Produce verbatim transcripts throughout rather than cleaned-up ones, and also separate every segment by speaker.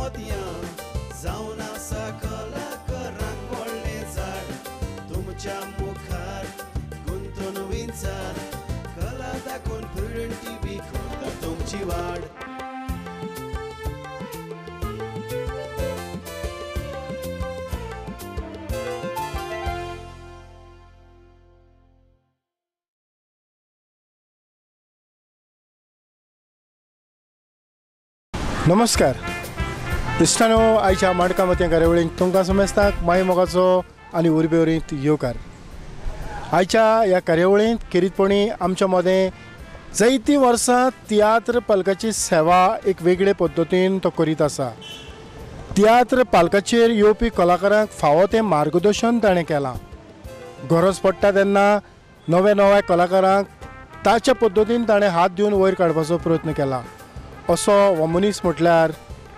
Speaker 1: मोतयां जावन आसा कलाकारांक व्हडलें झाड तुमच्या मुखार गुंतून विंचार कला दाखोवन प्रुडंट टीव्ही करता तुमची वाड.
Speaker 2: नमस्कार इश्टानो, आयच्या माडका मतें कार्यावळींत तुमकां समेस्ताक माय मोगाचो आनी उर्बेवरीत येवकार. आयच्या ह्या कार्यावळींत खेरीतपणी आमच्या मदें जायतीं वर्सां तियात्र पालकाची सेवा एक वेगळे पद्दतीन तो करीत आसा. तियात्र पालकाचेर येवपी कलाकारांक फावो तें मार्गदर्शन ताणें केलां. गरज पडटा तेन्ना नव्या नव्या कलाकारांक ताच्या पद्दतीन ताणें हात दिवन वयर काडपाचो प्रयत्न केला. असो हो मनीस म्हटल्यार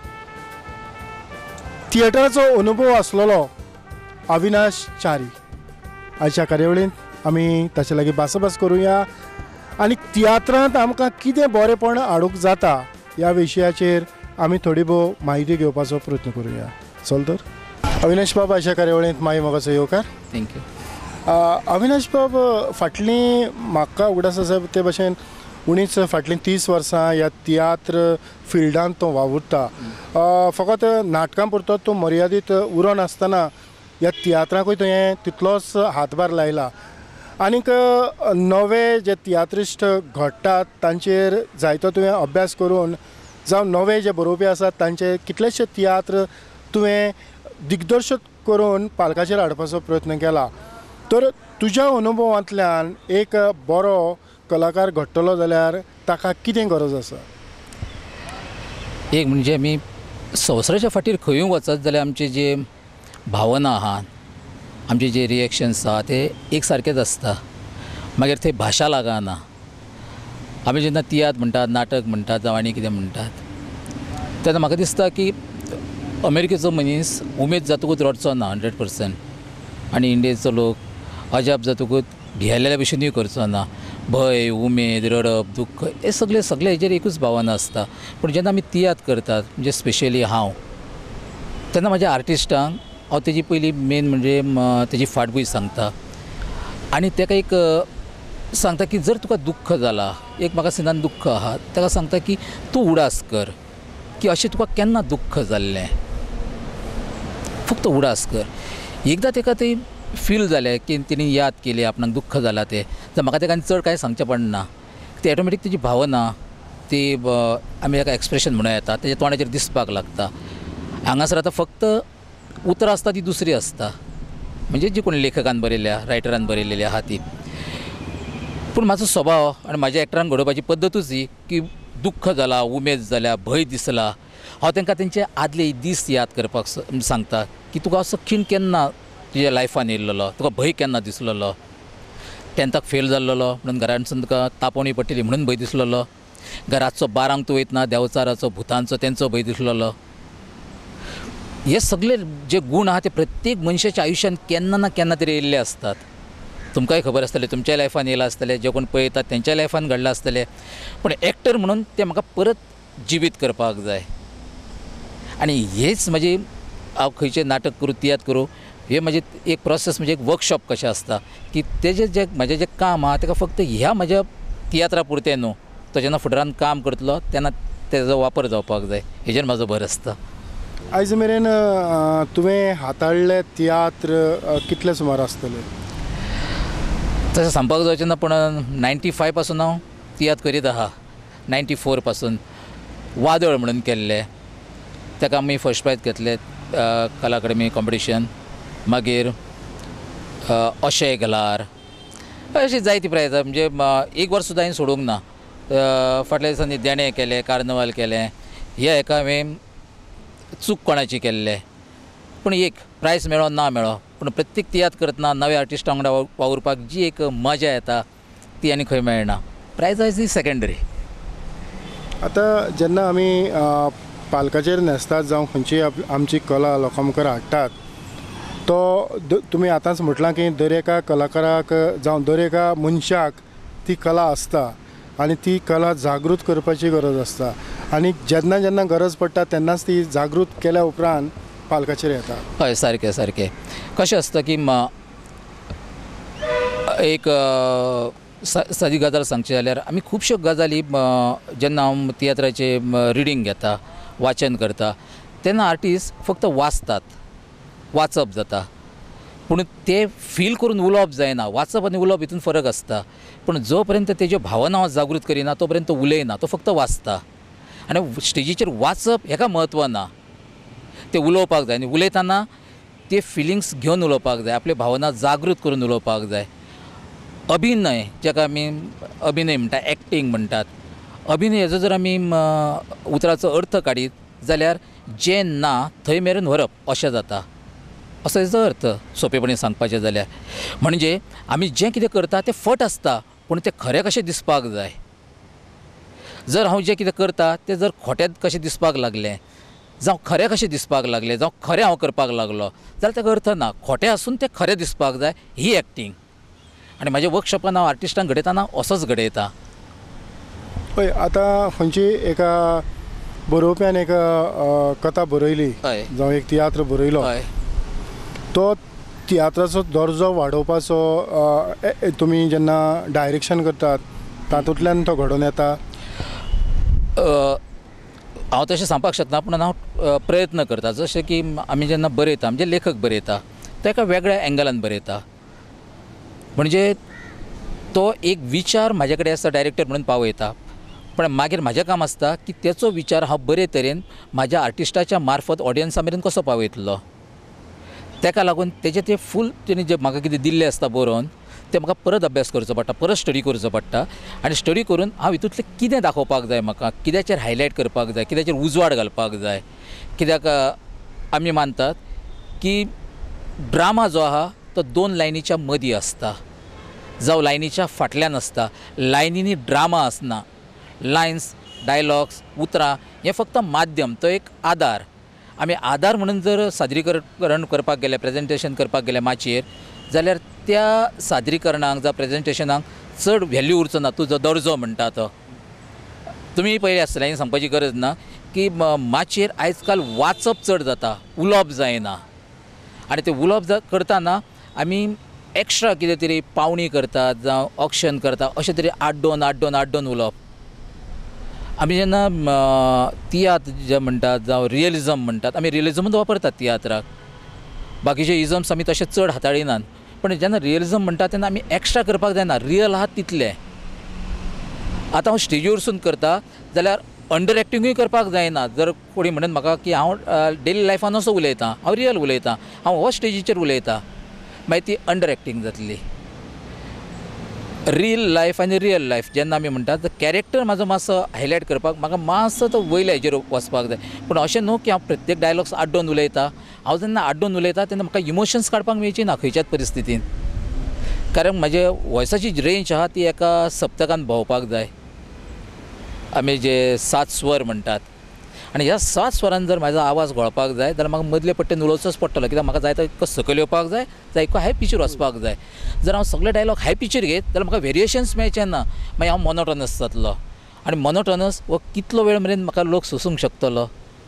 Speaker 2: थिएटराचो अनुभव आसलेलो अविनाश च्यारी. आयच्या कार्यावळींत आमी ताचे लागीं भासाभास करुया आनी तियात्रांत आमकां कितें बरेंपण हाडूंक जाता ह्या विशयाचेर आमी थोडी भोव म्हायती घेवपाचो प्रयत्न करुया. चल तर अविनाश बाब, आयच्या कार्यावळींत माय मोगाचो येवकार.
Speaker 3: थँक्यू.
Speaker 2: अविनाश बाब, फाटलीं म्हाका उगडास आसा ते भशेन उणीच फाटलीं तीस वर्सां ह्या तियात्र फिल्डांत तो वावुरता. फकत नाटकां पुरतो तूं मर्यादीत उरो नासतना ह्या तियात्रांकूय तुवें तितलोच हातभार लायला. आनीक नवे जे तियात्रिस्ट घडटात तांचेर जायतो तुवें अभ्यास करून जावं नवे जे बरोवपी आसात तांचे कितलेशे तियात्र तुवें दिग्दर्शक करून पालकाचेर हाडपाचो प्रयत्न केला. तर तुज्या अनुभवांतल्यान एक बरो कलाकार घडटलो जाल्यार ताका कितें गरज आसा?
Speaker 3: एक म्हणजे आमी संवसाराच्या फाटीर खंयूय वचत जाल्यार आमचे जे भावना आहात, आमचे जे रिएक्शन्स आहा ते एक सारकेच आसता. मागीर थंय भाशा लागना. आमी जेन्ना तियात्र म्हणटात, नाटक म्हणटात जावं आनी कितें म्हणटात तेन्ना म्हाका दिसता की अमेरिकेचो मनीस उमेद जातकूच रडचो ना हंड्रेड पर्संट आनी इंडियेचो लोक अजाप जातकूच भियेलेल्या भशेनूय करचो ना. भय, उमेद, रडप, दुख्ख हे सगळे सगळे हेजेर एकूच भावना आसता. पूण जेन्ना आमी तियात्र करतात म्हणजे स्पेशली हांव तेन्ना म्हाज्या आर्टिस्टांक हांव तेजी पयली मेन म्हणजे तेजी फाटभूंय सांगता आनी ताका एक सांगता की जर तुका दुख्ख जाला, एक म्हाका सिनान दुख्ख आहा, ताका सांगता की तूं उडास कर की अशें तुका केन्ना दुख्ख जाल्लें, फक्त उडास कर. एकदां ताका तें फील जालें की तिणी याद केली आपणाक दुख्ख जाला तें, जाल्यार म्हाका ताका चड कांय सांगचें पडना. ती ऑटोमॅटीक तेजी भावना ती आमी ताका एक्सप्रेशन म्हणूं येता तेज्या तोंडाचेर दिसपाक लागता. हांगासर आतां फक्त उतरां आसता ती दुसरी आसता, म्हणजे जी कोणी लेखकान बरयल्या, रायटरान बरयलेली आहा ती. पूण म्हाजो स्वभाव आनी म्हाज्या एक्टरांक घडोवपाची पद्दतूच ही की दुख्ख जाला, उमेद जाल्या, भंय दिसला, हांव तांकां तेंचे आदले दीस याद करपाक सांगता की तुका असो खीण केन्ना तुज्या लायफान येयल्लो, तुका भंय केन्ना दिसलेलो, टेंथाक फेल जाल्लो म्हणून घरानसून तुका तापोवणी पडटली म्हणून भंय दिसलेलो, घराचो बारांक तूं वयतना देंवचाराचो, भुतांचो तेंचो भंय दिसलेलो. हे सगळे जे गूण आहा ते प्रत्येक मनशाच्या आयुश्यान केन्ना ना केन्ना तरी येयल्ले असतात. तुमकांय खबर आसतलें, तुमच्या लायफान येयला आसतलें, जे कोण पळयतात तेंच्या लायफान घडलां आसतलें. पूण एक्टर म्हणून ते म्हाका परत जिवीत करपाक जाय. आनी हेच म्हाजी हांव खंयचें नाटक करूं, तियात्र करूं, हे म्हाजे एक प्रोसेस म्हणजे एक वर्कशॉप कशें आसता की तेजें जें म्हाजें जें काम आहा ताका फक्त ह्या म्हाज्या तियात्रा पुरतें न्हू, तो जेन्ना फुडारान काम करतलो तेन्ना तेजो वापर जावपाक जाय, हेजेर म्हाजो भर आसता.
Speaker 2: आयज मेरेन तुवें हाताळ्ळे तियात्र कितले सुमार आसतले?
Speaker 3: तशें सांगपाक जावचें ना, पूण नायन्टी फायव पासून हांव तियात्र करीत आहा. नायन्टी फोर पासून वादळ म्हणून केल्लें, ताका आमी फर्स्ट प्रायज घेतले कला अकादमी कॉम्पिटिशन. मागीर अशें गलार अशी जायती प्रायजां, म्हणजे एक वर्स सुद्दां हांवें सोडूंक ना. फाटल्या दिसांनी देणे केले, कार्नवाल केलें, ह्या हेका हांवें चूक कोणाची केल्लें, पूण एक प्रायज मेळो ना मेळो, पूण प्रत्येक तियात्र करतना नव्या आर्टिस्टां वांगडा वावुरपाक जी एक मजा येता ती आनी खंय मेळना. Prize is the secondary.
Speaker 2: आतां जेन्ना आमी पालकाचेर न्हेसतात जावं खंयची आमची कला लोकां मुखार हाडटात, तो तुमी आतांच म्हटलां की दर एका कलाकाराक जावं दर एका मनशाक ती कला आसता आनी ती कला जागृत करपाची गरज आसता. आनी जेन्ना जेन्ना गरज पडटा तेन्नाच ती जागृत केल्या उपरांत पालकाचेर येता.
Speaker 3: हय सारकें सारकें. कशें आसता की म- एक अ, सा सादी गजाल सांगची जाल्यार आमी खुबश्यो गजाली म- जेन्ना हांव तियात्राचे रिडींग घेता, वाचन करता, तेन्ना आर्टिस्ट फक्त वाचतात, वाचप जाता. पूण ते फील करून उलोवप जायना. वाचप आनी उलोवप हितून फरक आसता. पूण जो पर्यंत तेज्यो भावना हांव जागृत करिना तो पर्यंत तो उलयना, तो फक्त वाचता. आनी स्टेजीचेर वाचप हेका म्हत्व ना, ते उलोवपाक जाय. आनी उलयतना ते फिलिंग्स घेवन उलोवपाक जाय, आपले भावना जागृत करून उलोवपाक जाय. अभिनय जेका आमी अभिनय म्हणटा, एक्टींग म्हणटात, अभिनय हेजो जर आमी उतराचो अर्थ काडीत जाल्यार जें ना थंय मेरेन व्हरप अशें जाता, असो हेजो अर्थ सोंपेपणी सांगपाचें जाल्यार. म्हणजे आमी जें कितें करता तें फट आसता, पूण तें खरें कशें दिसपाक जाय. जर हांव जें कितें करता तें जर खोटें कशें दिसपाक लागलें, जावं खरें कशें दिसपाक लागलें, जावं खरें हांव करपाक लागलो जाल्यार ताका अर्थ ना. खोटें आसून तें खरें दिसपाक जाय, ही एक्टींग. आनी म्हाज्या वर्कशॉपान हांव आर्टिस्टांक घडयतना असोच घडयता.
Speaker 2: पळय आतां खंयची एका बरोवप्यान एक अ, कथा बरयली,
Speaker 3: हय
Speaker 2: जावं एक तियात्र बरयलो,
Speaker 3: हय
Speaker 2: तो तियात्राचो दर्जो वाडोवपाचो अ, ए- ए- तुमी जेन्ना डायरेक्शन करतात तातूंतल्यान तो घडोवन येता.
Speaker 3: अ, हांव तशें सांगपाक शकना, पूण हांव अ, प्रयत्न करता. जशें की आमी जेन्ना बरयता, म्हणजे लेखक बरयता, तो एका वेगळ्या एंगलान बरयता. म्हणजे तो एक विचार म्हाजे कडेन आसता डायरेक्टर म्हणून पावयता, पण मागीर म्हाजें काम आसता की तेचो विचार हांव बरे तरेन म्हाज्या आर्टिस्टाच्या मार्फत ऑडियन्सा मेरेन कसो पावयतलो. तेका लागून तेजें तें फूल तेणी जें म्हाका कितें दिल्लें आसता बरोवन तें म्हाका परत अभ्यास करचो पडटा, परत स्टडी करचो पडटा. आनी स्टडी करून हांव हितूंतलें कितें दाखोवपाक जाय, म्हाका कित्याचेर हायलायट करपाक जाय, कित्याचेर उजवाड घालपाक जाय. कित्याक आमी मानतात की ड्रामा जो आहा तो दोन लायनीच्या मदीं आसता, जावं लायनीच्या फाटल्यान आसता. लायनीनी ड्रामा आसना. लायन्स, डायलॉग्स, उतरां हें फक्त माध्यम, तो एक आदार. आमी आदार म्हणून जर सादरीकरण करपाक गेले, प्रेजेंटेशन करपाक गेले माचयेर, जाल्यार त्या सादरीकरणाक जावं प्रेजेंटेशनाक चड व्हॅल्यू उरचो ना. तुजो दर्जो म्हणटा तो तुमी पयलीं आसतलें, हांवें सांगपाची गरज ना की माचयेर आयज काल वाचप चड जाता, उलोवप जायना. आनी तें उलोवप जा करतना आमी एक्स्ट्रा कितें तरी पावणी करतात, जावं ऑक्शन करता, अशें तरी आड्डोन आड्डोन आड्डोन उलोवप. आमी जेन्ना तियात्र जे म्हणटात जावं रियलिजम म्हणटात, आमी रियलिजमूच वापरतात तियात्राक. बाकीचे इजम्स आमी तशे चड हाताळिनात. पण जेन्ना रियलिजम म्हणटा तेन्ना आमी एक्स्ट्रा करपाक जायना, रियल आहा तितलें. आतां हांव स्टेजीर वचून करता जाल्यार अंडर एक्टिंगूय करपाक जायना. जर कोणी म्हणत म्हाका की हांव डेली लायफान असो उलयतां, हांव रियल उलयतां, हांव हो स्टेजीचेर उलयतां, मागीर ती अंडर एक्टिंग जातली. रियल लायफ आनी रियल लायफ जेन्ना आमी म्हणटात, तर कॅरेक्टर म्हाजो मातसो हायलायट करपाक म्हाका मातसो तो वयल्या हेजेर वचपाक जाय. पूण अशें न्हू की हांव प्रत्येक डायलॉग्स आड्डोन उलयतां. हांव जेन्ना आड्डोन उलयतां तेन्ना म्हाका इमोशन्स काडपाक मेळची ना खंयच्याच परिस्थितीन. कारण म्हाजे वॉयसाची रेंज आहा ती एका सप्तकान भोंवपाक जाय. आमी जे सात स्वर म्हणटात, आनी ह्या सात स्वरान जर म्हाजो आवाज घोळपाक जाय जाल्यार म्हाका मदले पट्टेन उलोवचोच पडटलो. कित्याक म्हाका जाय तो इतको सकयल येवपाक जाय, जाय इतको हाय पिचीर वचपाक जाय. जर हांव सगळे डायलॉग हाय पिचीर घेत जाल्यार म्हाका वेरिएशन्स मेळचे ना, मागीर हांव मोनोटोनस जातलो. आनी मोनोटोनस हो कितलो वेळ मेरेन म्हाका लोक सोसूंक शकतलो.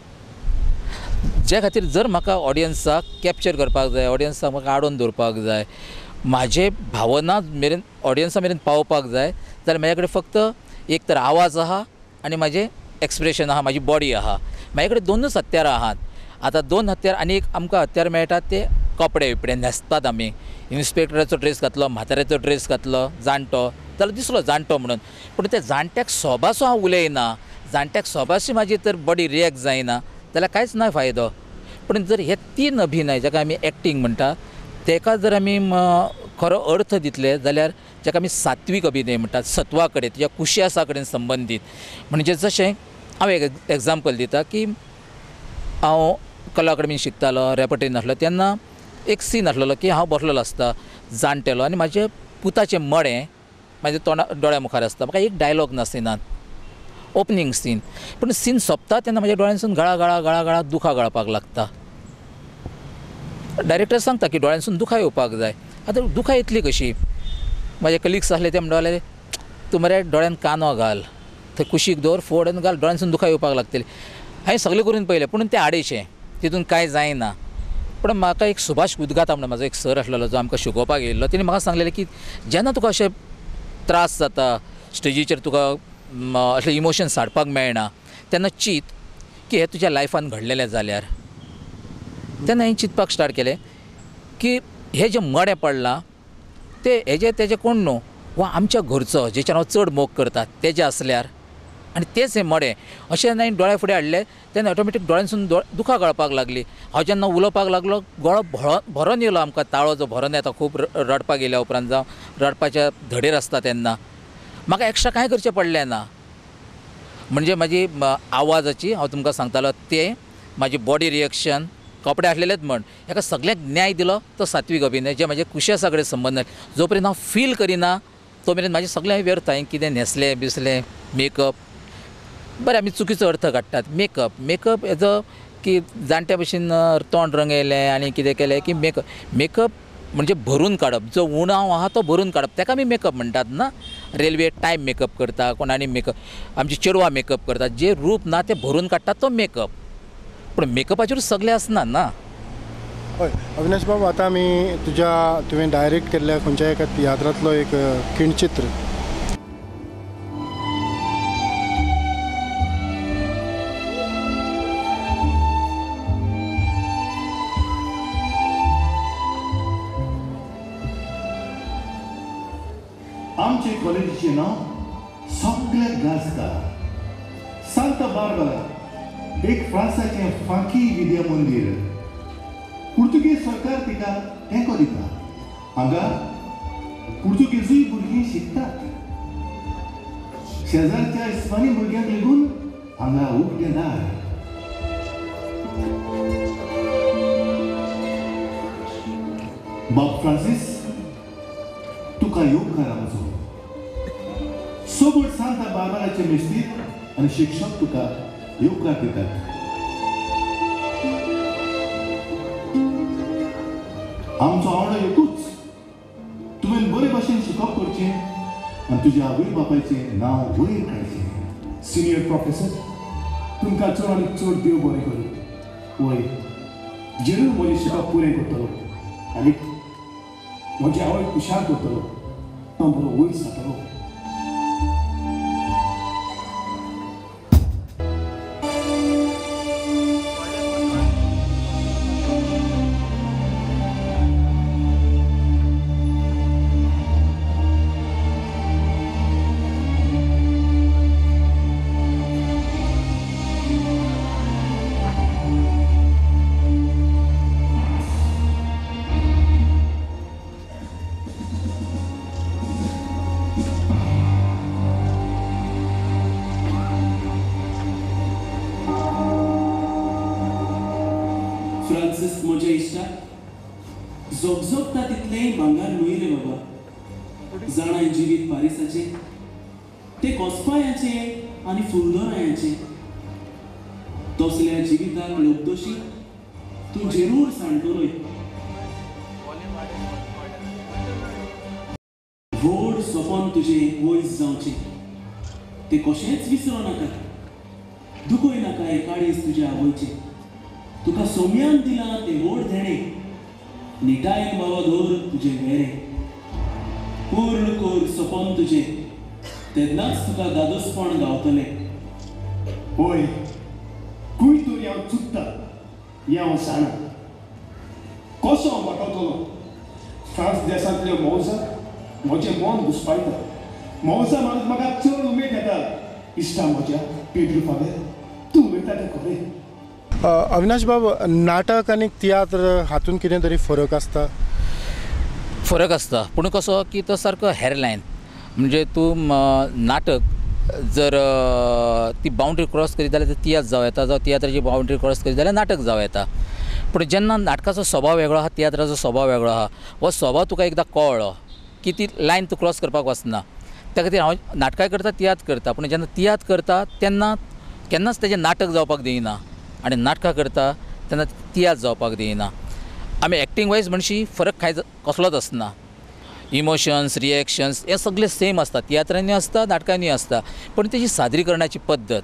Speaker 3: जे खातीर जर म्हाका ऑडियन्साक कॅप्चर करपाक जाय, ऑडियन्साक म्हाका आडोवन दवरपाक जाय, म्हाजे भावना मेरेन ऑडियन्सा मेरेन पावपाक जाय, जाल्यार म्हाजे कडेन फक्त एक तर आवाज आहा आनी म्हाजें एक्सप्रेशन आहा, म्हाजी बॉडी आहा. म्हाजे कडेन दोनूच हत्यारां आहात. आतां दोन हत्यार आनी एक आमकां हत्यार मेळटात ते कपडे बिपडे न्हेसतात आमी. इन्स्पेक्टराचो ड्रेस घातलो, म्हाताऱ्याचो ड्रेस घातलो, जाणटो जाल्यार दिसलो जाणटो म्हणून. पूण त्या जाणट्याक सोबासो हांव उलयना, जाणट्याक सोबाशी म्हाजी तर बॉडी रियॅक्ट जायना जाल्यार कांयच ना फायदो. पूण जर हे तीन अभिनय जाका आमी एक्टींग म्हणटा तेका जर आमी खरो अर्थ दितले जाल्यार जाका आमी सात्वीक अभिनय म्हणटात, सत्वा कडेन तुज्या कुशियासा कडेन संबंदीत. म्हणजे जशें हांव एक एग्जाम्पल दिता की हांव कला अकादमीन शिकतालो, रेपटेन आसलो तेन्ना एक सीन आसलेलो की हांव बसलेलो आसता जाणटेलो आनी म्हाजे पुताचें मडें म्हाज्या तोंडा दोळ्या मुखार आसता. म्हाका एक डायलॉग ना सिनांत, ओपनिंग सीन. पूण सीन सोंपता तेन्ना म्हाज्या दोळ्यांसून गळा गळा गळा गळा दुखां गळपाक लागता. डायरेक्टर सांगता की दोळ्यांसून दुखां येवपाक जाय. आतां दुखां येतली कशी? म्हाजे कलिग्स आसले ते म्हणटाले तूं मरे दोळ्यान कानो घाल. थंय कुशीक दवर फोड आनी घाल दोळ्यांसून दुखां येवपाक लागतली. हांवें सगळें करून पळयलें पूण तें आडेशें तितून कांय जायना. पूण म्हाका एक सुभाष उदगाता म्हणून म्हाजो एक सर आसलेलो जो आमकां शिकोवपाक येयल्लो तेणी म्हाका सांगलेलें की जेन्ना तुका अशे त्रास जाता स्टेजीचेर तुका अशें इमोशन साडपाक मेळना तेन्ना चिंत की हें तुज्या लायफान घडलेलें जाल्यार. तेन्ना हांवें चिंतपाक स्टार्ट केलें की हें जें मडें पडलां तें हेजें तेजें कोण न्हू वा आमच्या घरचो जेचेर हांव चड मोग करता तेजें आसल्यार आनी तेंच हें मडें अशें हांवें दोळ्या फुडें हाडलें तेन्ना ऑटोमॅटीक दोळ्यांसून दोळ दुखां गळपाक लागलीं. हांव जेन्ना उलोवपाक लागलो गळो भरो भरोन येयलो. आमकां ताळो जो भरोन येता खूब रडपाक येयल्या उपरांत जावं रडपाच्या धडेर आसता तेन्ना म्हाका एक्स्ट्रा कांय करचें पडलें ना. म्हणजे म्हाजी आवाजाची हांव तुमकां सांगतालो तें म्हाजी बॉडी रिएक्शन कपडे आसलेलेच म्हण हेका सगळ्याक न्याय दिलो तो सात्वीक अभिनय जे म्हाजे कुशा कडेन संबंद जो पर्यंत हांव फील करिना तो मेरेन म्हाजें सगळें व्यर्थ. हांवें कितें न्हेसलें बिसलें मेकअप बरें आमी चुकीचो अर्थ काडटात. मेकअप मेकअप हेजो की जाणट्या भशेन तोंड रंगयलें आनी कितें केलें की मेकअप मेकअप म्हणजे भरून काडप. जो उणाव आहा तो भरून काडप ताका आमी मेकअप म्हणटात ना. रेल्वे टायम मेकअप करता कोण आनी मेकअप आमची चेडवां मेकअप करतात. जे रूप ना तें भरून काडटात तो मेकअप. पूण मेकअपाचेरूच सगळें आसना ना.
Speaker 2: हय अविनाश बाब आतां आमी तुज्या तुवें डायरेक्ट केल्ल्या खंयच्याय एका तियात्रांतलो एक खिणचित्र
Speaker 4: आमचे कॉलेजीचें नांव सगळ्याक गाजता. सांता बार्बरा एक फ्रांसाचें फांकी विद्या मंदीर. पुर्तुगेज सरकार तिका तेंको दिता. हांगा पुर्तुगेजूय भुरगीं शिकतात. शेजारच्या इस्पानी भुरग्यांक लेगून हांगा उगडें दार. बाब फ्रांसीस तुका उपकार आमचो. सोबत सांता बार्बराचे मेस्तीर आनी शिक्षक तुका उपकार दितात. आमचो आवडो एकूच तुवें बरे भाशेन शिकप करचें आनी तुज्या आवय बापायचें नांव वयर काडचें.
Speaker 5: सिनियर प्रोफेसर तुमकां चड आनी चड देव बरें करूं.
Speaker 4: वय
Speaker 5: जरूर म्हजें शिकप पुरें करतलो आनी म्हजी आवय खुशाल करतलो. हांव बरो वयर जातलो.
Speaker 6: फ्रांसीस म्हज्या इश्टा जोगजोगता तितलेंय भांगार न्हय रे बाबा. जाणाय जिवीत पारिसाचें ते कोसपायांचें आनी फुलदोरायांचें. तसल्या जिविताक लोकदोशी तूं जरूर सांडटलोय. व्हड सोपोन तुजें वयस जावचें तें कशेंच विसरो नाका. दुखोय नाका एकाडीस तुज्या आवयचें. तुका सोम्यान दिलां तें व्हड देणें. निटायेन बाबा दवर तुजें वेरें. पूर्ण कोर सोपोन तुजें तेन्नाच तुका दादोसपण गावतलें.
Speaker 5: होय खंय तरी हांव चुकता हें हांव जाणा. कसो हांव वाटतलो. फ्रांस देशांतल्यो मौजा म्हजें मन घुस्पायता. मौजा मागीर म्हाका चड उमेद येता. इश्टा म्हज्या पेद्रू फादर तूं उलयता तें खरें.
Speaker 2: अविनाश बाब नाटक आनी तियात्र हातून कितें तरी फरक आसता.
Speaker 3: फरक आसता पूण कसो की तो सारको हेरलायन. म्हणजे तूं नाटक जर ती बाउंड्री क्रॉस करीत जाल्यार तियात्र जावं येता जावं तियात्राची बाउंड्री क्रॉस करीत जाल्यार नाटक जावं येता. पूण जेन्ना नाटकाचो स्वभाव वेगळो आहा तियात्राचो स्वभाव वेगळो आहा. हो स्वभाव तुका एकदां कळ्ळो की ती लायन तूं क्रॉस करपाक वचना. त्या खातीर हांव नाटकाय करता तियात्र करता. पूण जेन्ना तियात्र करता तेन्ना केन्नाच तेजें नाटक जावपाक दिना आनी नाटकां करता तेन्ना तियात्र जावपाक दिना. आमी एक्टींग वायज म्हणशी फरक कांय कसलोच आसना. इमोशन्स रिएक्शन्स हे सगळे सेम असतात तियात्रांनी असता नाटकांनी असता पण तेजी सादरीकरणाची पद्दत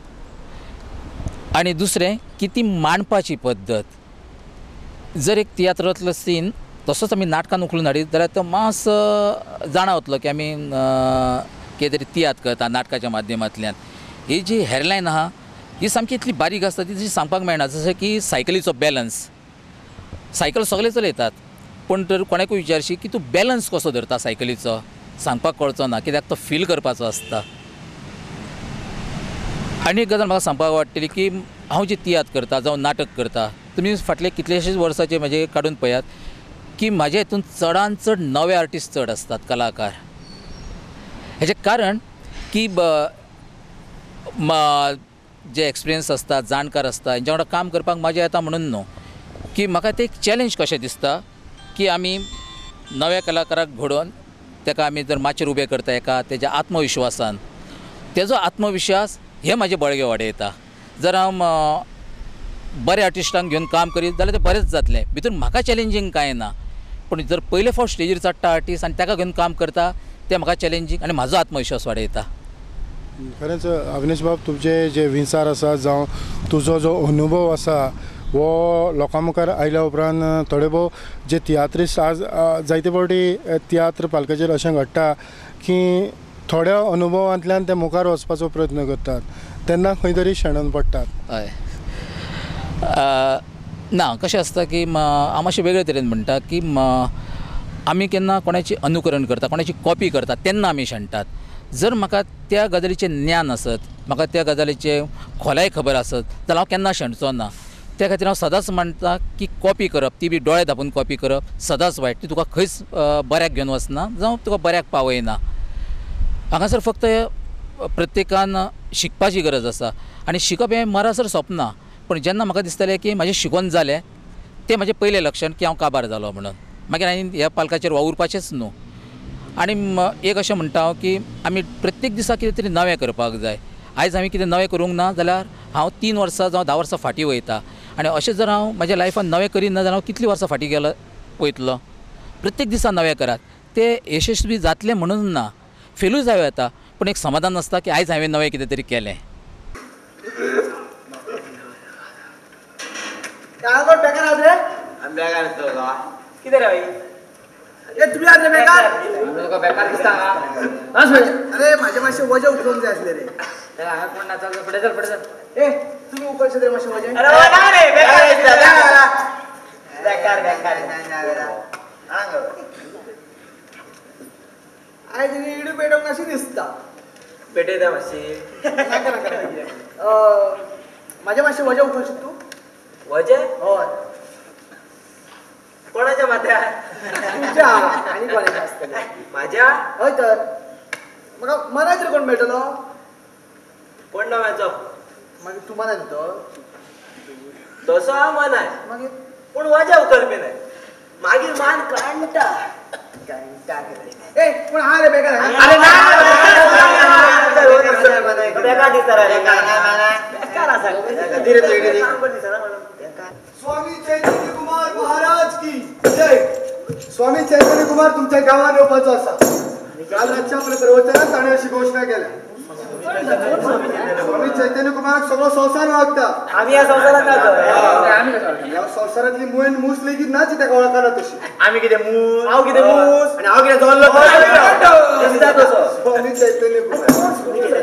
Speaker 3: आणि दुसरें की ती मांडपाची पद्दत जर एक तियात्रांतलो सीन तसोच आमी नाटकान उखलून हाडीत जाल्यार तो मास जाणवतलो की आमी कितें तरी तियात्र करता नाटकाच्या माध्यमांतल्यान ही जी हेडलायन आहा ही सामकी इतली बारीक आसता ती सांगपाक मेळना जशें की सायकलीचो बॅलन्स सायकल सगळे चलयतात पण तर कोणाकूय विचारशी की तूं बॅलन्स कसो धरता सायकलीचो सांगपाक कळचो ना कित्याक तो फील करपाचो आसता आनी एक गजाल म्हाका सांगपाक वाटतली की हांव जी तियात्र करता जावं नाटक करता तुमी फाटले कितलेशेच वर्साचे म्हाजे काडून पळयात की म्हाज्या हितून चडांत चड नवे आर्टिस्ट चड असतात कलाकार हेजें कारण की जे एक्सपिरियन्स आसता जाणकार आसता हेंच्या वांगडा काम करपाक मजा येता म्हणून न्हू की म्हाका तें एक चॅलेंज कशें दिसता की आमी नव्या कलाकाराक घडोवन ताका आमी जर माचयेर उबें करता एका तेज्या आत्मविश्वासान तेजो आत्मविश्वास हे म्हाजे बळगे वाडयता जर हांव बऱ्या आर्टिस्टांक घेवन काम करीत जाल्यार तें बरेंच जातलें भितून म्हाका चॅलेंजींग कांय ना पूण जर पयले फावट स्टेजीर चडटा आर्टिस्ट आनी ताका घेवन काम करता तें म्हाका चॅलेंजींग आनी म्हाजो आत्मविश्वास वाडयता
Speaker 2: खरेंच अविनाश बाब तुमचे जे विचार आसा जावं तुजो जो अनुभव आसा वो लोकां मुखार आयल्या उपरांत थोडे भोव जे तियात्रिस्ट आज जायते फावटी तियात्र पालकाचेर अशें घडटा की थोड्या अनुभवांतल्यान ते मुखार वचपाचो प्रयत्न करतात तेन्ना खंय तरी शेणून पडटात
Speaker 3: हय ना कशें आसता की हांव मातशें वेगळे तरेन म्हणटा की आमी केन्ना कोणाची अनुकरण करता कोणाची कॉपी करता तेन्ना आमी शेणटात जर म्हाका त्या गजालीचें ज्ञान आसत म्हाका त्या गजालीचे खोलाय खबर आसत जाल्यार हांव केन्ना शेणचो ना त्या खातीर हांव सदांच म्हणटा की कॉपी करप ती बी दोळे धांपून कॉपी करप सदांच वायट ती तुका खंयच बऱ्याक घेवन वचना जावं तुका बऱ्याक पावयना हांगासर फक्त प्रत्येकान शिकपाची गरज आसा आनी शिकप हें मरासर सोंपना पण जेन्ना म्हाका दिसतालें की म्हाजें शिकोवन जालें तें म्हाजें पयलें लक्षण की हांव काबार जालो म्हणून मागीर हांवें ह्या पालकाचेर वावुरपाचेंच न्हू आनी एक अशें म्हणटा हांव की आमी प्रत्येक दिसा कितें तरी नवें करपाक जाय आयज हांवें कितें नवें करूंक ना जाल्यार हांव तीन वर्सां जावं धा वर्सां फाटीं वयता आनी अशें जर हांव म्हाज्या लायफान नवें करीना जाल्यार हांव कितलीं वर्सां फाटीं गेलो वयतलो प्रत्येक दिसा नवें करात तें यशस्वी जातलें म्हणून ना फेलूय जावं येता पूण एक समाधान आसता की आयज हांवें नवें कितें तरी केलें
Speaker 7: कितें रे
Speaker 8: ए तुम्ही आज बेकार
Speaker 7: तुका बेकार दिसता
Speaker 8: अरे माझे मातशें वजें उखलूंक जाय आसलें रे
Speaker 7: हांगा कोण ना चल फुडें चल फुडें चल
Speaker 8: ए तुम्ही उखलशे रे मातशें वजें
Speaker 7: अरे ना रे बेकार दिसता बेकार बेकार हांगा
Speaker 8: आयज इडू पेटोवंक अशी दिसता
Speaker 7: पेटयता मातशी
Speaker 8: नाका नाका माझे मातशें वजें उखलशीत तूं
Speaker 7: वजें
Speaker 8: हय
Speaker 7: कोणाच्या माथ्यार
Speaker 8: तुमच्या आनी कोणाच्या आसतलें
Speaker 7: म्हाज्या
Speaker 8: हय तर म्हाका मनाय तरी कोण मेळटलो
Speaker 7: कोण नव्याचो
Speaker 8: मागीर तूं मनाय न्हू तो
Speaker 7: तसो हांव मनाय
Speaker 8: मागीर
Speaker 7: पूण वजा उखलपी न्हय मागीर मान कांटा
Speaker 8: घंटा ए पूण हा रे बेकार
Speaker 7: अरे ना बेकार दिसता रे बेकार आसा धीरे धीरे
Speaker 8: स्वामी चैतन्य कुमार महाराज की जय स्वामी चैतन्य कुमार तुमच्या गावात येवपाचो आसा काल रातच्या आपल्या प्रवचनात ताणें अशी घोशणा केल्या स्वामी चैतन्य कुमार सगळो संवसार वळखता
Speaker 7: आमी ह्या संवसारांत ना
Speaker 8: ह्या संवसारांतली मुयन मूस लेगीत ना ती ताका वळखना तशी
Speaker 7: आमी कितें मूस हांव कितें मूस
Speaker 8: आनी हांव कितें जोल्लो
Speaker 7: दिसता तसो
Speaker 8: स्वामी चैतन्य कुमार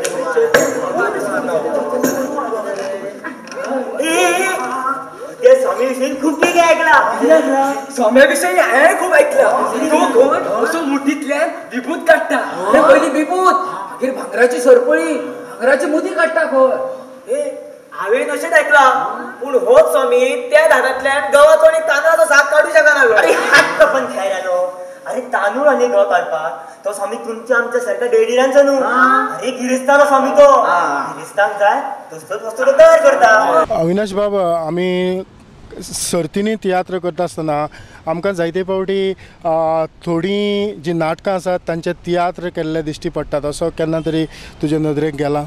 Speaker 7: ते स्वामी विशयी खूप काही ऐकला
Speaker 9: स्वाम्या विषयी हांवें खूब ऐकलां तो कोण असो मुठींतल्यान विभूत काडटा ते पयलीं विभूत मागीर भांगराची सरपळी भांगराची मुदी काडटा खंय
Speaker 7: ए हांवें अशेंच ऐकलां पूण होच स्वामी त्या धारांतल्यान गवाचो आनी तांदळाचो साग काडूं शकना अरे हात पण खेळ्ळा अरे तांदूळ आनी गव काडपाक तो स्वामी तुमच्या आमच्या सारक्या डेडिरांचो न्हू अरे गिरिस्तानो स्वामी तो गिरिस्तान जाय तसलोच वस्तू तो तयार करता
Speaker 2: अविनाश बाब आमी सर्तींनी तियात्र करता आसतना आमकां जायते फावटी थोडीं जीं नाटकां आसात तांचे तियात्र केल्ले दिश्टी पडटात असो केन्ना तरी तुजे नदरेक गेला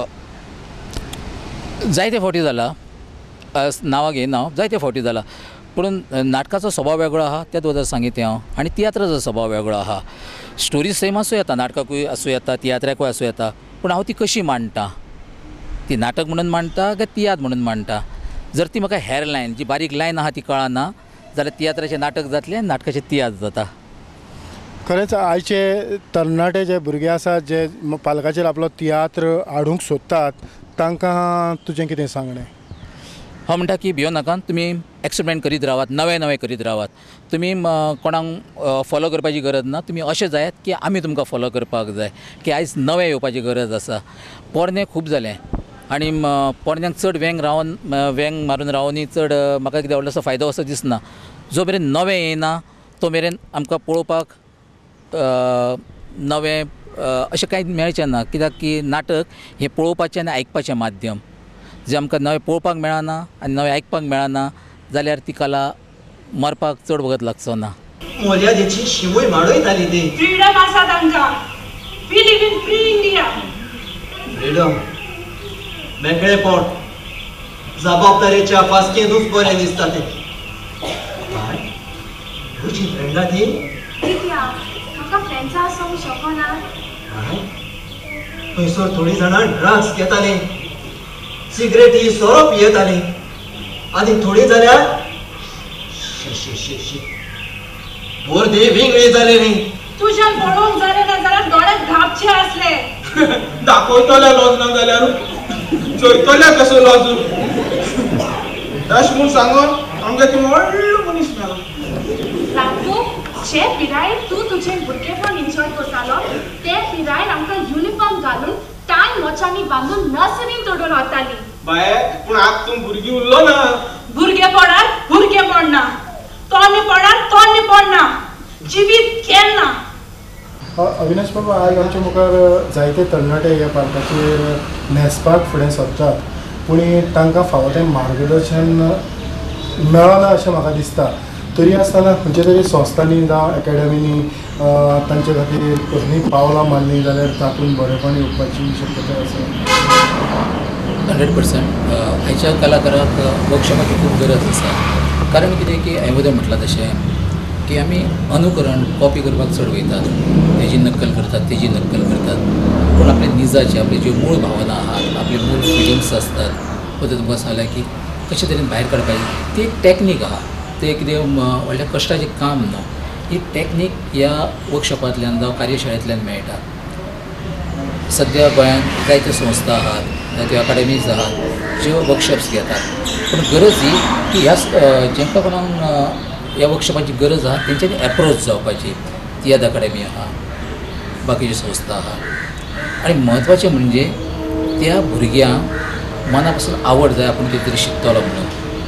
Speaker 3: जायते फावटी जाला नांवां घेयना हांव जायते फावटी जाला पूण नाटकाचो स्वभाव वेगळो आहा तेच वदर सांगितलें हांव आनी तियात्राचो स्वभाव वेगळो आहा स्टोरी सेम आसूं येता नाटकाकूय आसूं येता तियात्राकूय आसूं येता पूण हांव ती कशी मांडटा ती नाटक म्हणून मांडटा काय तियात्र म्हणून मांडटा जर ती म्हाका हेर लायन जी बारीक लायन आहा ती कळना जाल्यार तियात्राचें नाटक जातलें नाटकाचें तियात्र जाता
Speaker 2: खरेंच आयचे तरणाटे जे भुरगे आसात जे पालकाचेर आपलो तियात्र हाडूंक सोदतात तांकां तुजें कितें सांगणें
Speaker 3: हांव म्हणटा की भियो नाकात तुमी एक्सपेरिमेंट करीत रावात नवें नवें करीत रावात तुमी कोणाक फॉलो करपाची गरज ना तुमी अशें जायात की आमी तुमकां फॉलो करपाक जाय की आयज नवें येवपाची गरज आसा पोरणें खूब जालें आनी पोरण्यांक चड वेंग रावन वेंग मारून रावनी चड म्हाका कितें व्हडलोसो फायदो असो दिसना जो मेरेन नवें येयना तो मेरेन आमकां पळोवपाक नवें अशें कांय मेळचें ना कित्याक की नाटक हें पळोवपाचें आनी आयकपाचें माध्यम जें आमकां नवें पळोवपाक मेळना आनी नवें आयकपाक मेळना जाल्यार ती कला मरपाक चड वगत लागचो ना
Speaker 7: मर्यादेची शिवूय माडयताली ती
Speaker 10: फ्रीडम आसा तांकां we live in free India
Speaker 7: freedom मेकळेपण जबाबदारेच्या फासकेनूच बरें दिसता ते तुजी फ्रेंडा ती
Speaker 10: कित्याक म्हाका फ्रेंड्सां आसूंक शकना
Speaker 7: थंयसर थोडीं जाणां ड्रग्स घेतालीं सिगरेटी सोरो पियेतालीं आनी थोडीं जाल्यार वर्दी विंगळी जाली न्ही
Speaker 10: तुज्यान पळोवंक जालें ना जाल्यार दोळ्याक धापचे आसले
Speaker 5: दाखयतले लॉज ना जाल्यार चोयतले कसो लॉज अश म्हूण सांगून आमगे ती व्हडलो मनीस मेलो
Speaker 10: रामू जे पिरायेर तूं तुजें भुरगेपण एन्जॉय करतालो ते पिरायेर आमकां युनिफॉर्म घालून टाय मोचांनी बांदून नर्सरीन तोडून वताली
Speaker 5: बाय पूण आज तूं भुरगीं उरलो ना
Speaker 10: भुरगेपणार भुरगेपण ना तोंडपणार तोंडपण ना जिवीत केन्ना
Speaker 2: अविनाश बाबा आज आमच्या मुखार जायते तरणाटे ह्या पालकाचेर न्हेसपाक फुडें सरतात पूण तांकां फावो तें मार्गदर्शन मेळना अशें म्हाका दिसता तरी आसतना खंयच्या तरी संस्थांनी जावं एकाडेमीनी तांचे खातीर कसलीय पावलां मारलीं जाल्यार तातूंत बरेपण येवपाची शक्यताय आसा
Speaker 3: हंड्रेड पर्संट आयच्या कलाकाराक वर्कशॉपाची खूब गरज आसा कारण कितें की हांवें उदय म्हटलां तशें की आमी अनुकरण कॉपी करपाक चड वयतात तेजी नक्कल करतात तेजी नक्कल करतात पूण आपले निजाचे आपले ज्यो मूळ भावना आहात आपले मूळ फिलिंग्स असतात पळय तुमकां सांगलें की कशे तरेन भायर काडपाचें ती एक टॅक्नीक आहा तें कितें व्हडल्या कश्टाचें काम न्हू ही टॅक्नीक ह्या वर्कशॉपांतल्यान जावं कार्यशाळेंतल्यान मेळटा सद्या गोंयांत जायत्यो संस्था आहात जायत्यो अकाडेमीज आहात ज्यो वर्कशॉप्स घेतात पूण गरज ही की ह्या जेंकां कोणाक ह्या वर्कशॉपाची गरज आहा तेंच्यांनी एप्रोच जावपाची तियाद अकाडेमी आहा बाकीच्यो संस्था आहा आनी म्हत्वाचें म्हणजे त्या भुरग्यांक मना पासून आवड जाय आपूण कितें तरी शिकतलो म्हणून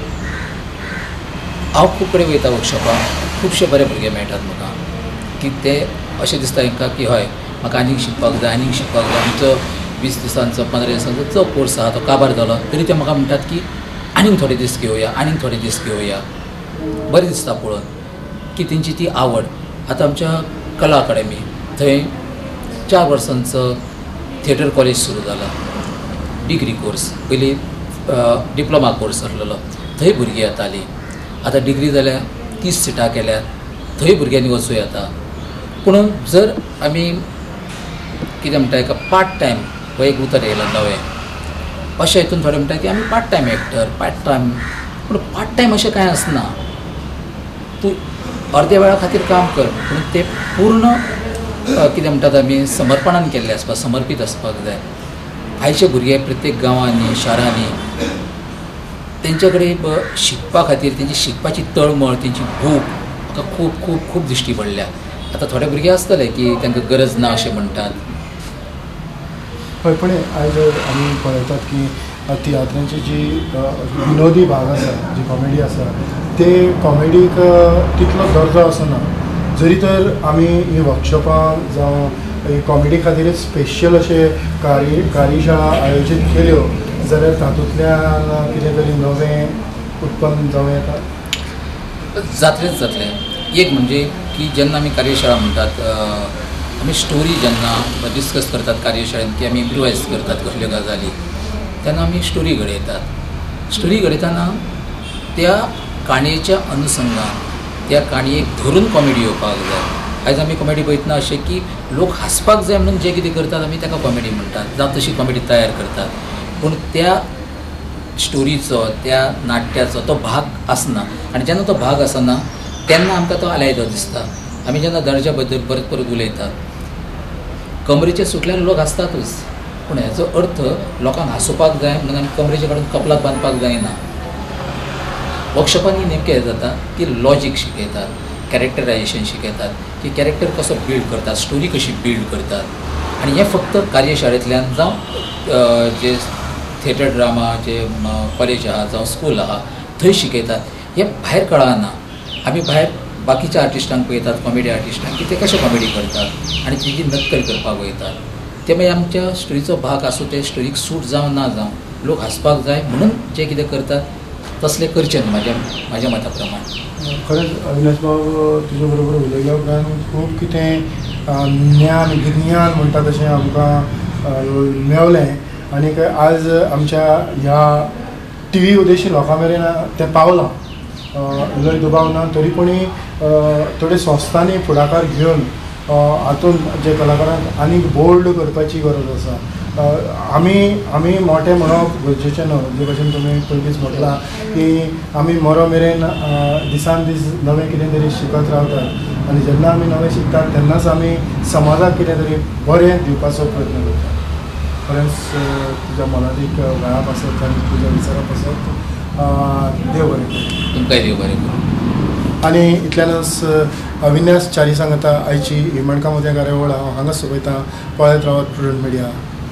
Speaker 3: हांव खूब कडेन वयता वर्कशॉपाक खुबशे बरे भुरगे मेळटात म्हाका की ते अशें दिसता हांकां की हय म्हाका आनीक शिकपाक जाय आनीक शिकपाक जाय आमचो वीस दिसांचो पंदरा दिसांचो जो कोर्स आहा तो काबार जालो तरी ते म्हाका म्हणटात की आनीक थोडे दीस घेवया आनीक थोडे दीस घेवया बरें दिसता पळोवन की तेंची ती आवड आतां आमच्या कला अकाडेमी थंय चार वर्सांचो थिएटर कॉलेज सुरू जाला डिग्री कोर्स पयलीं डिप्लोमा कोर्स आसलेलो थंय भुरगीं येतालीं आतां डिग्री जाल्यार तीस सिटां केल्यात थंय भुरग्यांनी वचूं येता पूण जर आमी कितें म्हणटा एका पार्ट टायम हो एक उतर येयलो नवें अशें हितून थोडे म्हणटा की आमी part time actor part time पूण पार्ट टायम अशें कांय आसना तूं अर्द्या वेळा खातीर काम कर पूण तें पूर्ण कितें म्हणटात आमी समर्पणान केल्लें आसपाक समर्पीत आसपाक जाय आयचे भुरगे प्रत्येक गांवांनी शारांनी तेंचे कडेन शिकपा खातीर तेंची शिकपाची तळमळ तेंची भूक म्हाका खूब खूब खूब दिश्टी पडल्या आतां थोडे भुरगे आसतले की तांकां गरज ना अशें म्हणटात
Speaker 2: हय पण आयज आमी पळयतात की तियात्रांची जी विनोदी भाग आसा जी कॉमेडी आसा ते कॉमेडीक तितलो दर्जो आसना जरी तर आमी ही वर्कशॉपां जावं कॉमेडी खातीर स्पेशल अशे कार्य कार्यशाळा आयोजीत केल्यो जाल्यार तातूंतल्यान कितें तरी नवें उत्पन्न जावं येता
Speaker 3: जातलेंच जातलें एक म्हणजे की जेन्ना आमी कार्यशाळा म्हणटात आमी स्टोरी जेन्ना डिस्कस करतात कार्यशाळेंत की आमी इम्प्रुवायज करतात कसल्यो गजाली तेन्ना आमी स्टोरी घडयतात स्टोरी घडयतना त्या काणयेच्या अनुसंगान त्या काणयेक धरून कॉमेडी येवपाक जाय. आयज आमी कॉमेडी पळयतना अशें की लोक हांसपाक जाय म्हणून जे कितें करतात आमी ताका कॉमेडी म्हणटात जावं तशी कॉमेडी तयार करतात. पूण त्या स्टोरीचो त्या नाट्याचो तो भाग आसना आनी जेन्ना तो भाग आसना तेन्ना आमकां तो आलायदो दिसता. आमी जेन्ना दर्जा बद्दल परत परत उलयतात कमरेचे सुटल्यार लोक हांसतातूच, पूण हेचो अर्थ लोकांक हांसोवपाक जाय म्हणून आमी कमरेचे काडून कपलाक बांदपाक जायना. वर्कशॉपांनी नेमकें हें जाता की लॉजीक शिकयतात, कॅरेक्टरायजेशन शिकयतात की कॅरेक्टर कसो बिल्ड करतात, स्टोरी कशी बिल्ड करतात. आनी हें फक्त कार्यशाळेंतल्यान जावं जे थिएटर ड्रामा जे कॉलेज आहा जावं स्कूल आहा थंय शिकयतात. हें भायर कळना. आमी भायर बाकीच्या आर्टिस्टांक पळयतात, कॉमेडी आर्टिस्टांक की ते कशे कॉमेडी करतात आनी तेजी नक्कल करपाक वयतात. ते मागीर आमच्या स्टोरीचो भाग आसूं ते स्टोरीक सूट जावं ना जावं लोक हांसपाक जाय म्हणून जे कितें करतात तसलें करचें न्हू म्हाज्या म्हाज्या मता प्रमाण.
Speaker 2: खरेंच अविनाश बाब तुजे बरोबर उलयल्या उपरांत खूब कितें ज्ञान गिन्यान म्हणटा तशें आमकां मेवलें. आनीक आज आमच्या ह्या टी व्ही उदेशी लोकां मेरेन तें पावलां. लय दुबाव ना तरी पूण थोडे संस्थांनी फुडाकार घेवन हातूंत जे कलाकारांक आनीक बोल्ड करपाची गरज आसा. आमी आमी मोठे म्हणप गरजेचें न्हू. जे भशेन तुमी पयलींच म्हटलां की आमी मरो मेरेन दिसान दीस नवें कितें तरी शिकत रावतात आनी जेन्ना आमी नवें शिकतात तेन्नाच आमी समाजाक कितें तरी बरें दिवपाचो प्रयत्न करतात. खरेंच तुज्या मनांत एक वेळाप आसत आनी तुज्या विचाराप आसत. देव बरें
Speaker 3: तुमकांय देव बरें करूं.
Speaker 2: आनी इतल्यानच अविनाश च्यारी सांगता आयची ही मणकामोद्या कार्यावळ हांव हांगाच सोंपयतां. पळयत रावत प्रुडंट मिडिया.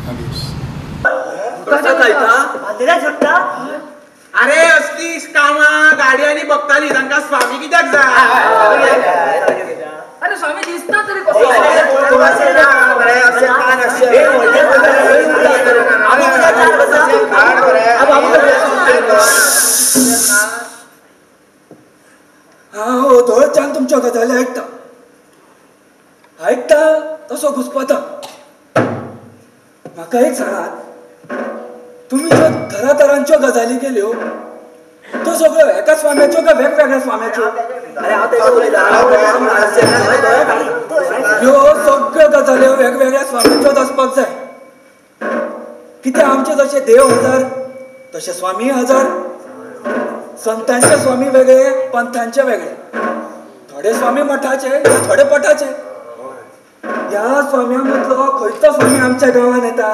Speaker 11: अरे असली कामां गाडी आनी बघताली तांकां स्वामी कित्याक जाय?
Speaker 9: अरे स्वामी दिसता तरी कसो?
Speaker 12: हांव धोळच्यान तुमच्यो गजाली आयकता आयकता तसो घुसपता. म्हाका एक सांगात, तुमी ज्यो तरातरांच्यो गजाली केल्यो त्यो सगळ्यो एका स्वाम्याच्यो काय वेगवेगळ्या स्वाम्याच्यो? ह्यो सगळ्यो गजाल्यो वेगवेगळ्या स्वाम्याच्योच आसपाक जाय. कित्याक आमचे जशे देव हजार तशे स्वामी हजार. संतांचे स्वामी वेगळे, पंथांचे वेगळे. थोडे स्वामी मठाचे, थोडे पठाचे. ह्या स्वाम्या मदलो खंयचो स्वामी आमच्या गांवांत येता?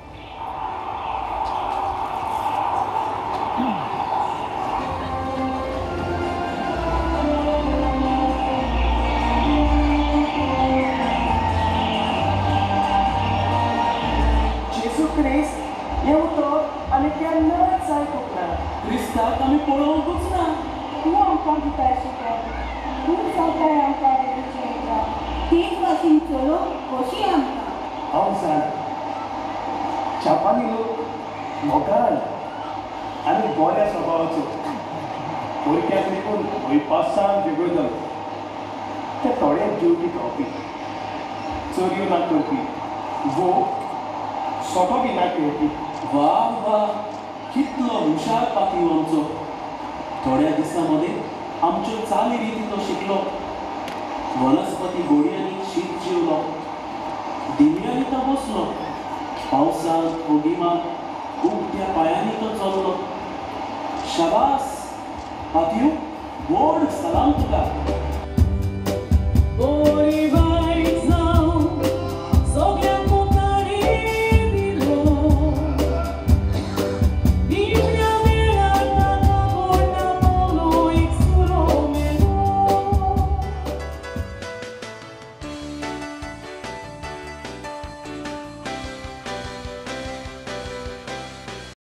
Speaker 6: जेजू क्रिस्त येवतो आनी केन्नाच जायना. क्रिस्ताक आमी पळोवंकूच ना.
Speaker 10: तूं आमकां गितार शिकय, तूं सवकाय आमकां विचारता, तीच भाशेन चलोवंक कशी आमकां?
Speaker 5: हांव जाण जापानी लोक मोगाळ आनी बऱ्या स्वभावाचो. भुरग्यांक देखून भयपासान झगडून ते थोडे जेवपी खावपी, चोरयो ना करपी, वो सोटो बी ना घेवपी.
Speaker 6: वा वा कितलो हुशार पातीव आमचो. थोड्या दिसां मदें आमच्यो चाली रिती तो शिकलो. वनस्पती घोडयांनी शीत जेवलो. दिम्यांनी तो बसलो. पावसांत ओगिमांत उगट्या पांयांनी तो चललो. शाबास पातीव, गोड सलाम तुका.